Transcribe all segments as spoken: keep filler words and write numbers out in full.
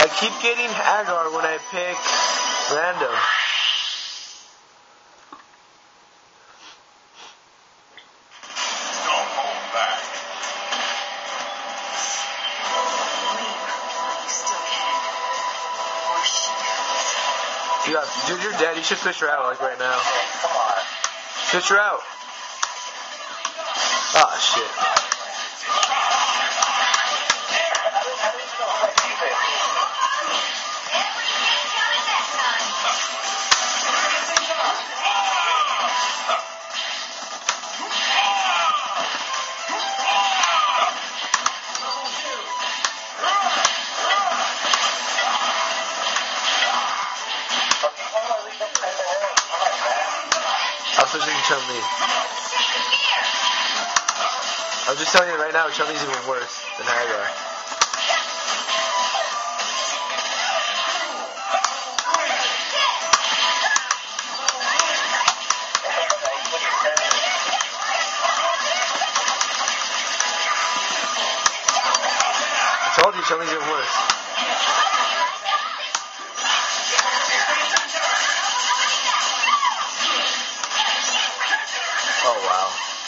I keep getting Hagar when I pick random. Don't hold back. You got, dude, you're dead. You should fish her out like right now. Fish her out. Ah, shit. I was switching to Chun-Li. I'm just telling you right now, Chun-Li's even worse than Hagar. I told you, Chun-Li's even worse. Oh, wow.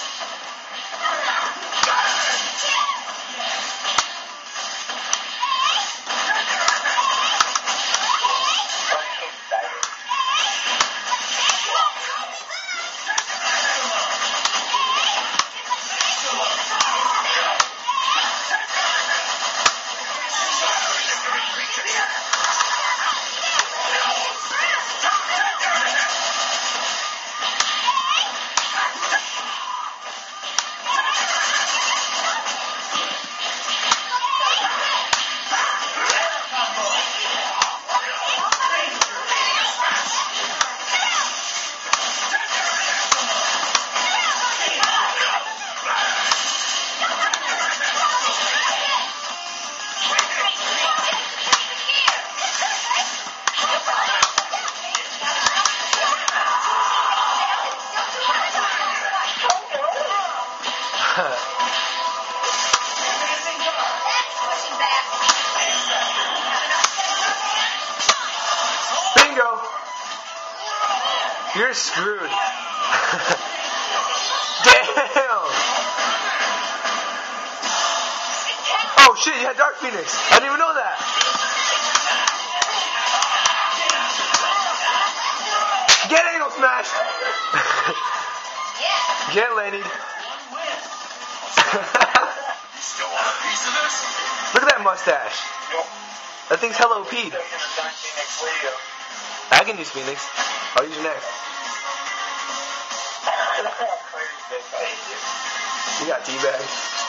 Bingo! You're screwed. Damn! Oh shit, you had Dark Phoenix. I didn't even know that. Get anal smash! Get Lenny. Still want a piece of this? Look at that mustache. That thing's hella O P. I can use Phoenix. I'll use you next. You got teabag.